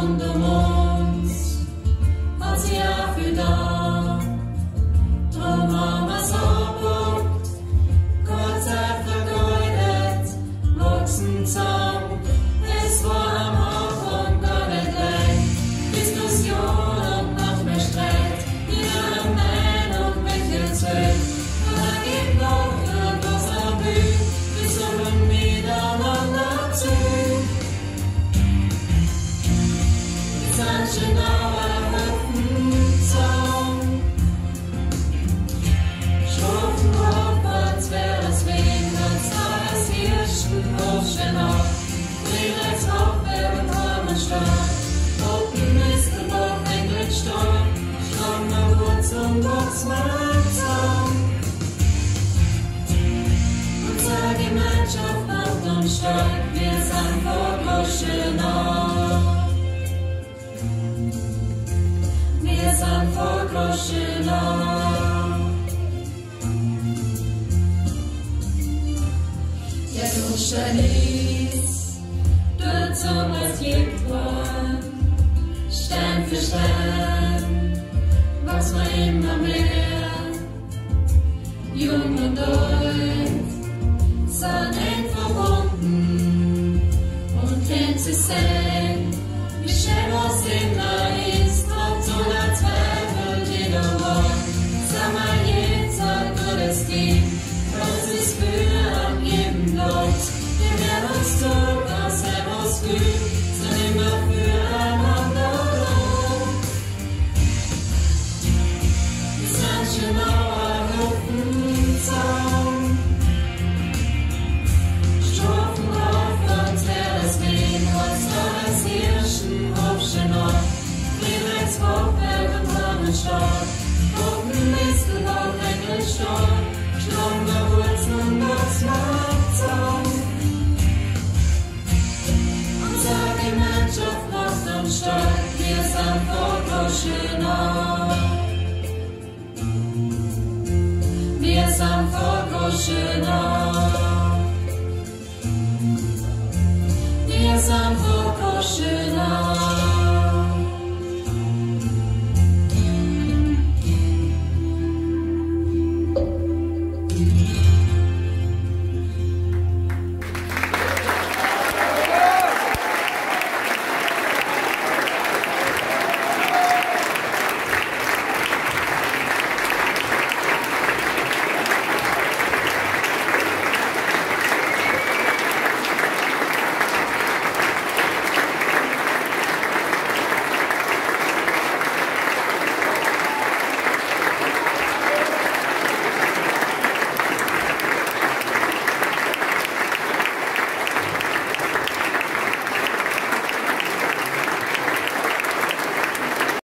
rund uns, hat sie auch für da. Drum haben wir's abgeguckt, kurz vergeudet, wuchsen zusammen. Es war am Anfang gar nicht leicht, Diskussion und noch mehr Streit, ihre Meinung mitgezählt. Da geht noch irgendwas am Bühnen, wir sollen miteinander zu. Wir sind schon Hüpfen zusammen, schrufen aufwärts, wer das Wehen, als das Hirschen hochschen ab. Als Hauptwerk und Armenstadt, Roten Mistelbach, Engelstadt, Strammer Wurz und Boxmarkt zusammen. Unsere Gemeinschaft macht uns stark, wir sind vor Groschenau. Wir sind vor Groschenau. Der Groschen ist zum was gibt worden, Stern für Stern, wachsen wir immer mehr. Jung und alt sind eng verbunden und kennt sich sehen, wie schön was immer ist, ob so der Zweifel jeder Wort. Sag mal jetzt, gutes Team, was ist für am jedem Gott, wir werden uns tun. Sind immer füreinander da. Wir sind schon Hüpfen zusammen, Strophen aufwärts, wer das Wehen, was das Hirschen hübschen ab. Friedrichs Hochberg und Sonnenstadt, Roten Mistelbach, Engelstadt, Strammer Wurz und Boxmarkt zusammen. Unsere Gemeinschaft macht uns stark, wir sind vor Groschenau. Wir sind vor Groschenau. Wir sind vor Groschenau.